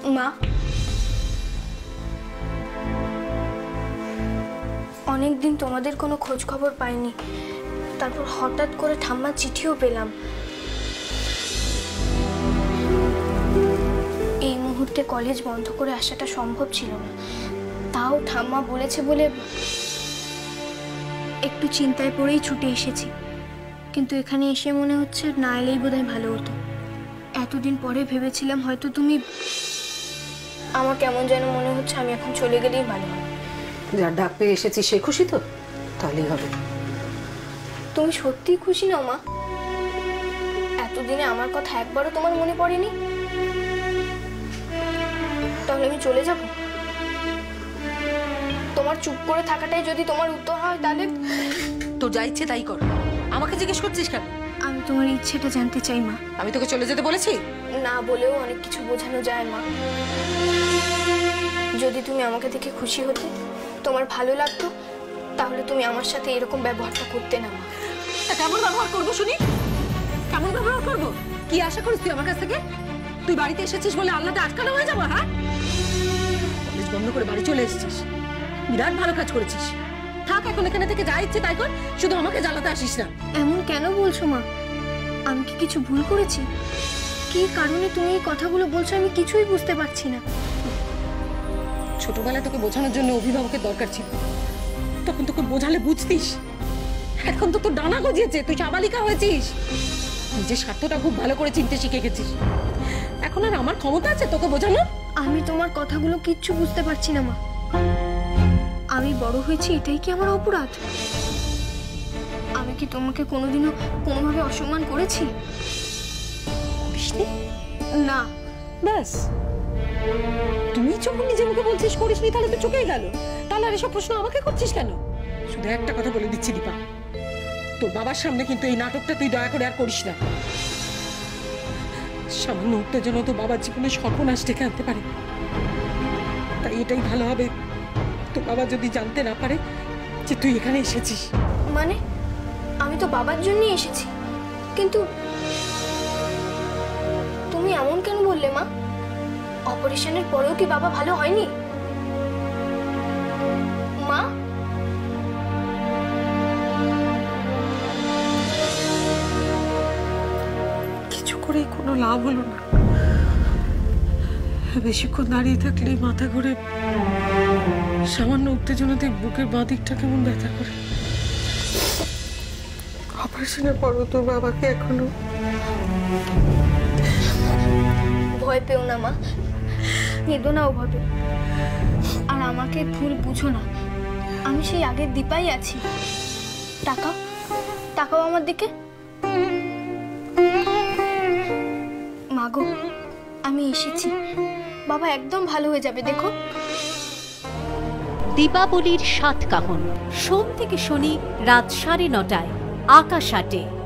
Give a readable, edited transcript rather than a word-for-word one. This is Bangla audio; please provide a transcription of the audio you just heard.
মা, অনেকদিন তোমাদের কোনো খোঁজ খবর পাইনি, তারপর হঠাৎ করে ঠাম্মার চিঠিও পেলাম। এই মুহূর্তে কলেজ বন্ধ করে আসাটা সম্ভব ছিল না, তাও ঠাম্মা বলেছে বলে একটু চিন্তায় পড়েই ছুটে এসেছি। কিন্তু এখানে এসে মনে হচ্ছে না এলেই বোধহয় ভালো হতো। এতদিন পরে ভেবেছিলাম হয়তো তুমি, আমার কেমন যেন মনে হচ্ছে আমি এখন চলে গেলেই ভালো হয়। যার ডাক পেয়ে এসেছি সে খুশি তো, তাহলেই হবে। তুমি সত্যিই খুশি নাও মা? এতদিনে আমার কথা একবারও তোমার মনে পড়েনি? তাহলে আমি চলে যাব? তোমার চুপ করে থাকাটাই যদি তোমার উত্তর হয় তাহলে? তোর যা ইচ্ছে তাই কর, আমাকে জিজ্ঞেস করছিস কেন? আমি তোমার ইচ্ছেটা জানতে চাই মা। আমি তোকে চলে যেতে বলেছি? না বলেও অনেক কিছু বোঝানো যায় মা। যদি তুমি আমাকে দেখে খুশি হতে, তোমার ভালো লাগতো, তাহলে তুমি আমার সাথে এরকম ব্যবহারটা করতে না মা। কেমন ব্যবহার করবো শুনি? কেমন ব্যবহার করবো? কি আশা করিস তুই আমার কাছ থেকে? তুই বাড়িতে এসেছিস বলে আল্লাহতে আটকানো হয়ে যাবো? হ্যাঁ, কলেজ বন্ধ করে বাড়ি চলে এসেছিস, বিরাট ভালো কাজ করেছিস। থাক এখন এখানে থেকে যা ইচ্ছে তাই কর, শুধু আমাকে জ্বালাতে আসিস না। এমন কেন বলছো মা? আমি কি কিছু ভুল করেছি? কি কারণে তুমি এই কথাগুলো বলছো আমি কিছুই বুঝতে পারছি না। ছোটবেলায় তোকে বোঝানোর জন্য অভিভাবকের দরকার ছিল, তখন তোকে বোঝালে বুঝতিস। এখন তো তোর ডানা গজিয়েছে, তুই সাবালিকা হয়েছিস, নিজের স্বার্থটা খুব ভালো করে চিনতে শিখে গেছিস। এখন আর আমার ক্ষমতা আছে তোকে বোঝানোর? আমি তোমার কথাগুলো কিচ্ছু বুঝতে পারছি না মা। আমি বড় হয়েছি এটাই কি আমার অপরাধ? আমি কি তোমাকে কোনোদিনও কোনোভাবে অসম্মান করেছি? না। ব্যাস, তুমি যখন নিজের মুখে বলছিস করিসনি, তাহলে তো চুকেই গেল। তাহলে আর এসব প্রশ্ন আমাকে করছিস কেন? শুধু একটা কথা বলে দিচ্ছি দীপা, তোর বাবার সামনে কিন্তু এই নাটকটা তুই দয়া করে আর করিস না। সামান্য উত্তেজনা তো বাবার জীবনে সর্বনাশ ডেকে আনতে পারে। তাই এটাই ভালো হবে তোর বাবা যদি জানতে না পারে যে তুই এখানে এসেছিস। মানে আমি তো বাবার জন্যই এসেছি, কিন্তু তুমি এমন কেন বললে মা? অপারেশনের পরেও কি বাবা ভালো হয়নি মা? কিছু করে কোনো লাভ হলো না। বেশিক্ষণ দাঁড়িয়ে থাকলেই মাথা ঘুরে, সামান্য উত্তেজনাতে বুকের বাঁ দিকটা কেমন ব্যথা করে। অপারেশনের পরও তোর বাবাকে এখনো। ভয় পেও না মা, কেঁদো না ওভাবে। আর আমাকে ভুল বুঝো না, আমি সেই আগের দীপাই আছি। তাকাও তাকাও আমার দিকে। মাগো, আমি এসেছি, বাবা একদম ভালো হয়ে যাবে, দেখো। দীপাবলির 7 কাহন, সোম থেকে শনি রাত 9:30 আকাশ 8-এ।